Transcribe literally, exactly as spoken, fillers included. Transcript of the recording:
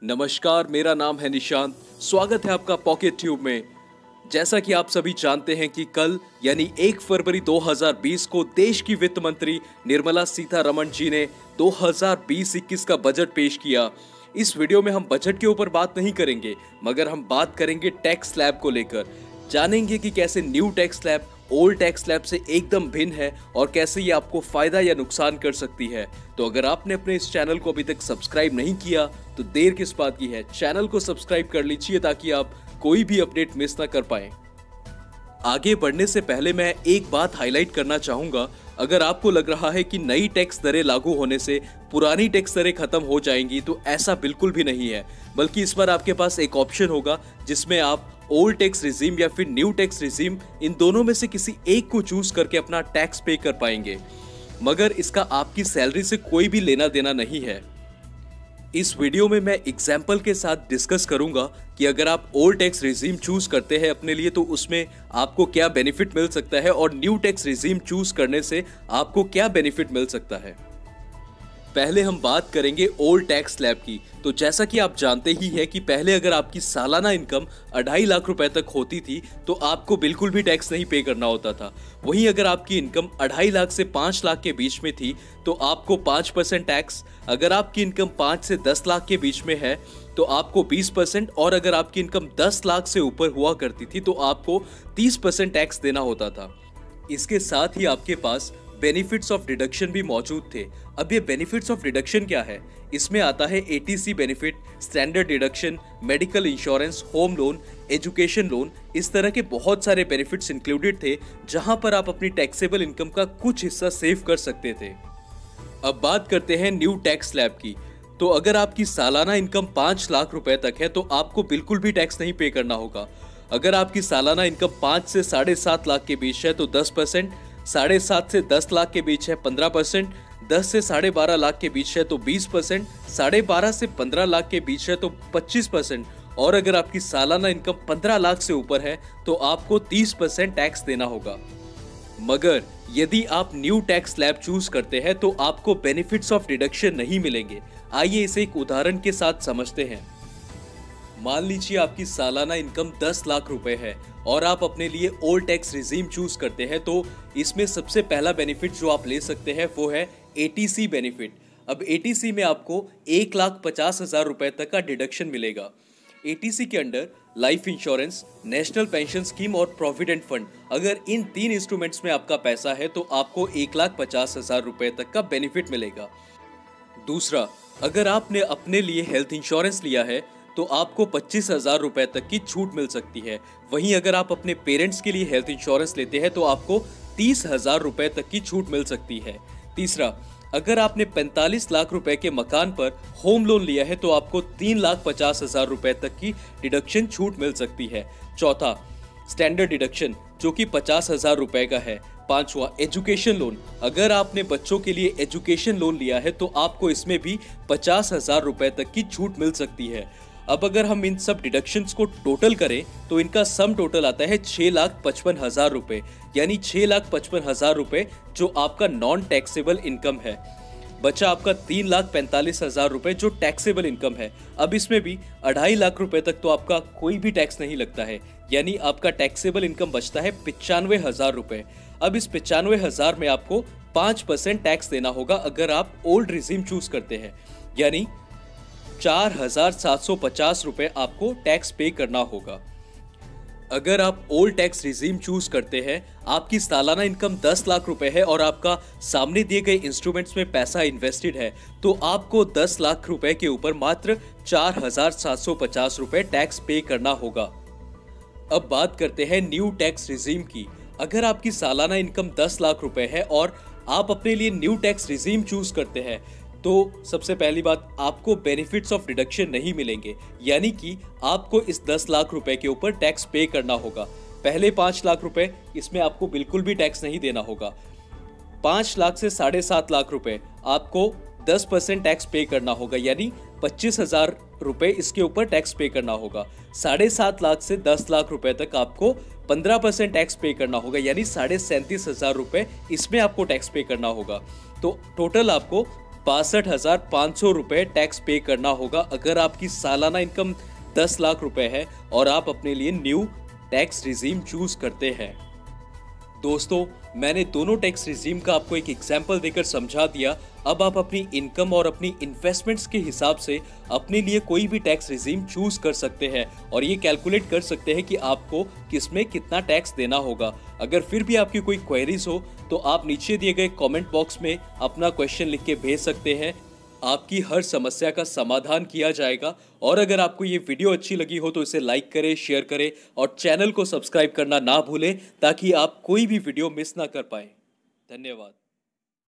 नमस्कार, मेरा नाम है निशांत। स्वागत है आपका पॉकेट ट्यूब में। जैसा कि आप सभी जानते हैं कि कल यानी एक फरवरी दो हज़ार बीस को देश की वित्त मंत्री निर्मला सीतारमण जी ने दो हज़ार बीस इक्कीस का बजट पेश किया। इस वीडियो में हम बजट के ऊपर बात नहीं करेंगे, मगर हम बात करेंगे टैक्स स्लैब को लेकर। जानेंगे कि कैसे new tax slab old tax slab से एकदम भिन्न है और कैसे ये आपको फायदा या नुकसान कर सकती है। तो अगर आपने अपने इस चैनल को अभी तक सब्सक्राइब नहीं किया तो देर किस बात की है, चैनल को सब्सक्राइब कर लीजिए ताकि आप कोई भी अपडेट मिस ना कर पाएं। आगे बढ़ने से पहले मैं एक बात हाईलाइट करना चाहूंगा। अगर आपको लग रहा है कि नई टैक्स दरें लागू होने से पुरानी टैक्स दरें खत्म हो जाएंगी, तो ऐसा बिल्कुल भी नहीं है। बल्कि इस बार आपके पास एक ऑप्शन होगा जिसमें आप ओल्ड टैक्स रिजीम या फिर न्यू टैक्स रिजीम, इन दोनों में से किसी एक को चूज करके अपना टैक्स पे कर पाएंगे, मगर इसका आपकी सैलरी से कोई भी लेना देना नहीं है। इस वीडियो में मैं एग्जाम्पल के साथ डिस्कस करूंगा कि अगर आप ओल्ड टैक्स रिजीम चूज करते हैं अपने लिए तो उसमें आपको क्या बेनिफिट मिल सकता है और न्यू टैक्स रिजीम चूज करने से आपको क्या बेनिफिट मिल सकता है। पहले हम बात करेंगे ओल्ड टैक्स स्लैब की। तो जैसा कि आप जानते ही हैं कि पहले अगर आपकी सालाना इनकम अढ़ाई लाख रुपए तक होती थी तो आपको बिल्कुल भी टैक्स नहीं पे करना होता था। वहीं अगर आपकी इनकम अढ़ाई लाख से पाँच लाख के बीच में थी तो आपको पाँच परसेंट टैक्स, अगर आपकी इनकम पाँच से दस लाख के बीच में है तो आपको बीस परसेंट, और अगर आपकी इनकम दस लाख से ऊपर हुआ करती थी तो आपको तीस परसेंट टैक्स देना होता था। इसके साथ ही आपके पास बेनिफिट्स ऑफ डिडक्शन भी मौजूद थे। अब ये बेनिफिट्स ऑफ डिडक्शन क्या है? इसमें आता है eighty C benefit, standard deduction, medical insurance, home loan, education loan. इस तरह के बहुत सारे बेनिफिट्स इंक्लूडेड थे जहां पर आप अपनी टैक्सेबल इनकम का कुछ हिस्सा सेव कर सकते थे। अब बात करते हैं न्यू टैक्स स्लैब की। तो अगर आपकी सालाना इनकम पाँच लाख रुपए तक है तो आपको बिल्कुल भी टैक्स नहीं पे करना होगा। अगर आपकी सालाना इनकम पाँच से साढ़े सात लाख के बीच है तो दस परसेंट, साढ़े सात से दस लाख के बीच है पंद्रह परसेंट, दस से साढ़े बारह लाख के बीच है तो बीस परसेंट, साढ़े बारह से पंद्रह लाख के बीच है तो पच्चीस परसेंट, और अगर आपकी सालाना इनकम पंद्रह लाख से ऊपर है तो आपको तीस परसेंट टैक्स देना होगा। मगर यदि आप न्यू टैक्स स्लैब चूज करते हैं तो आपको बेनिफिट्स ऑफ डिडक्शन नहीं मिलेंगे। आइए इसे एक उदाहरण के साथ समझते हैं। मान लीजिए आपकी सालाना इनकम दस लाख रुपए है और आप अपने लिए ओल्ड टैक्स रिजीम चूज करते हैं, तो इसमें सबसे पहला बेनिफिट जो आप ले सकते हैं वो है एटीसी बेनिफिट। अब एटीसी में आपको एक लाख पचास हजार रुपए तक का डिडक्शन मिलेगा। एटीसी के under life insurance, national pension scheme और प्रोविडेंट फंड, अगर इन तीन इंस्ट्रूमेंट्स में आपका पैसा है तो आपको एक लाख पचास हजार रुपए तक का बेनिफिट मिलेगा। दूसरा, अगर आपने अपने लिए हेल्थ इंश्योरेंस लिया है तो आपको पच्चीस हजार रुपए तक की छूट मिल सकती है। वहीं अगर आप अपने पेरेंट्स के लिए हेल्थ इंश्योरेंस लेते हैं तो आपको तीस हजार रुपए तक की छूट मिल सकती है। तीसरा, अगर आपने पैंतालीस लाख रुपए के मकान पर होम लोन लिया है तो आपको तीन लाख पचास हजार रुपए तक की डिडक्शन छूट मिल सकती है। चौथा, स्टैंडर्ड डिडक्शन जो कि पचास हजार रुपए का है। पांचवा, एजुकेशन लोन, अगर आपने बच्चों के लिए एजुकेशन लोन लिया है तो आपको इसमें भी पचास हजार रुपए तक की छूट मिल सकती है। अब अगर हम इन सब डिडक्शंस को टोटल करें तो इनका सम टोटल आता है छह लाख पचपन हजार रुपए, यानी छह लाख पचपन हजार रुपए जो आपका नॉन टैक्सेबल इनकम है। बचा आपका तीन लाख पैंतालीस हजार रुपए जो टैक्सेबल इनकम है। अब इसमें भी अढ़ाई लाख रुपए तक तो आपका कोई भी टैक्स नहीं लगता है, यानी आपका टैक्सेबल इनकम बचता है पिचानवे हजार रुपए। अब इस पिचानवे हजार में आपको पांच परसेंट टैक्स देना होगा अगर आप ओल्ड रिजीम चूज करते हैं, यानी चार हजार सात सौ पचास रुपए आपको टैक्स पे करना होगा। अगर आप ओल्ड टैक्स रिजीम चूज करते हैं, आपकी सालाना इनकम दस लाख रुपए है और आपका सामने दिए गए इंस्ट्रूमेंट्स में पैसा इन्वेस्टेड है, तो आपको दस लाख रुपए के ऊपर मात्र चार हजार सात सौ पचास रुपए टैक्स पे करना होगा। अब बात करते हैं न्यू टैक्स रिजीम की। अगर आपकी सालाना इनकम दस लाख रुपए है और आप अपने लिए न्यू टैक्स रिजीम चूज करते हैं तो सबसे पहली बात, आपको बेनिफिट्स ऑफ डिडक्शन नहीं मिलेंगे, यानी कि आपको इस दस लाख रुपए के ऊपर टैक्स पे करना होगा। पहले पाँच लाख रुपए, इसमें आपको बिल्कुल भी टैक्स नहीं देना होगा। पाँच लाख से साढ़े सात लाख रुपए आपको दस परसेंट टैक्स पे करना होगा, यानी पच्चीस हजार रुपए इसके ऊपर टैक्स पे करना होगा। साढ़े सात लाख से दस लाख रुपए तक आपको पंद्रह परसेंट टैक्स पे करना होगा, यानी साढ़े सैंतीस हजार रुपए इसमें आपको टैक्स पे करना होगा। तो टोटल आपको बासठ हजार पाँच सौ रुपए टैक्स पे करना होगा अगर आपकी सालाना इनकम दस लाख रुपए है और आप अपने लिए न्यू टैक्स रिजीम चूज करते हैं। दोस्तों, मैंने दोनों टैक्स रिजीम का आपको एक एग्जाम्पल देकर समझा दिया। अब आप अपनी इनकम और अपनी इन्वेस्टमेंट्स के हिसाब से अपने लिए कोई भी टैक्स रिजीम चूज कर सकते हैं और ये कैलकुलेट कर सकते हैं कि आपको किसमें कितना टैक्स देना होगा। अगर फिर भी आपकी कोई क्वेरीज हो तो आप नीचे दिए गए कमेंट बॉक्स में अपना क्वेश्चन लिख के भेज सकते हैं। आपकी हर समस्या का समाधान किया जाएगा। और अगर आपको ये वीडियो अच्छी लगी हो तो इसे लाइक करें, शेयर करें और चैनल को सब्सक्राइब करना ना भूलें ताकि आप कोई भी वीडियो मिस ना कर पाए। धन्यवाद।